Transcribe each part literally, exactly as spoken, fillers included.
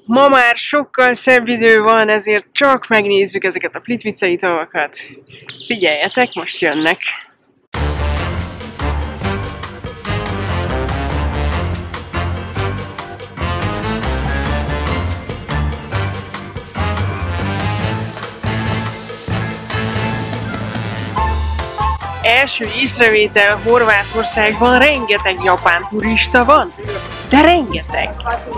Ma már sokkal szebb idő van, ezért csak megnézzük ezeket a Plitvicei tavakat. Figyeljetek, most jönnek! Első észrevétel, Horvátországban rengeteg japán turista van, de rengeteg!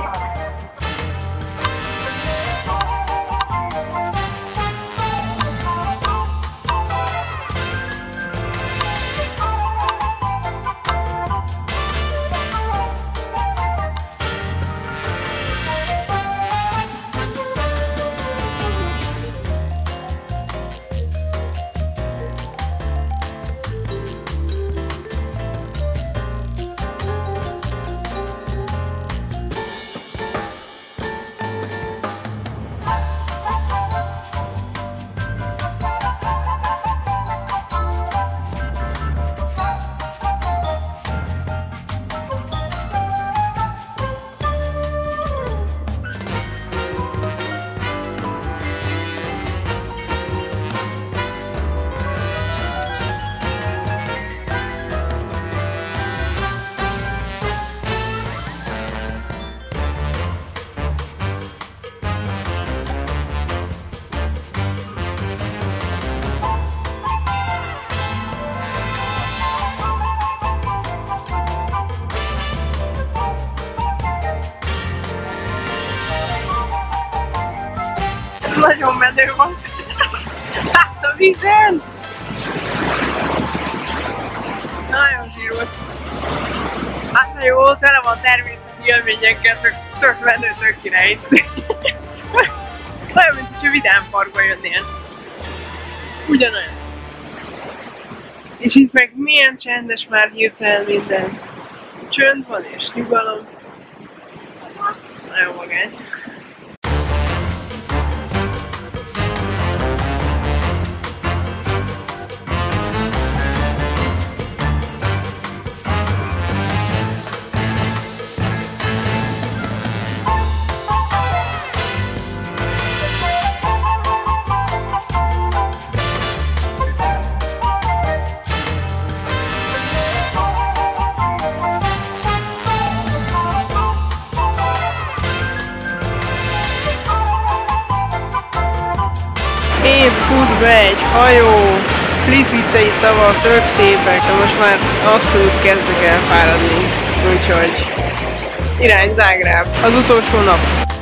Nagyon menő van. Hát a vízen! Nagyon zsíros. Hát ha jó, tele van természeti élményekkel, tök, tök menő, tök király. Olyan, mint hogyha Vidám Parkba jönnél. Ugyanolyan. És itt meg milyen csendes már hirtelen minden. Csönd van és nyugalom. Nagyon magány. Épp fut be egy hajó, Plitvicei tavak, tök szépek, de most már abszolút kezdek elfáradni, úgyhogy irány Zágráb, az utolsó nap.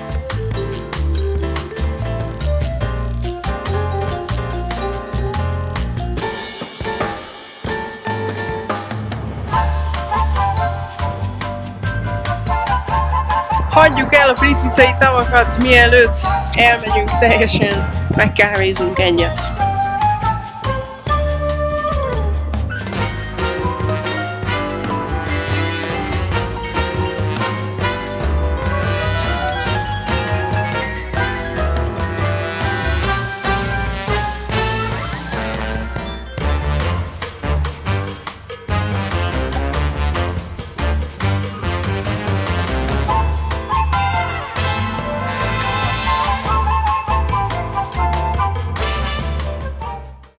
Hagyjuk el a Plitvicei tavakat, mielőtt elmegyünk teljesen, megkávézunk egyet.